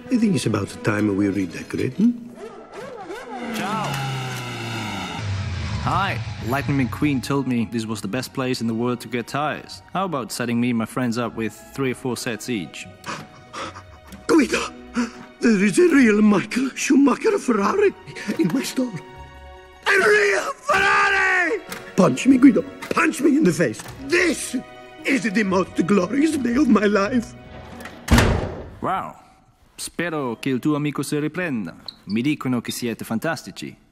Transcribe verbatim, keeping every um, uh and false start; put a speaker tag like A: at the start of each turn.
A: I think it's about time we redecorate. Hmm?
B: Ciao. Hi, Lightning McQueen told me this was the best place in the world to get tires. How about setting me and my friends up with three or four sets each?
A: Guido, there is a real Michael Schumacher Ferrari in my store. A real Ferrari! Punch me, Guido. Punch me in the face. This is the most glorious day of my life.
B: Wow. Spero che il tuo amico si riprenda. Mi dicono che siete fantastici.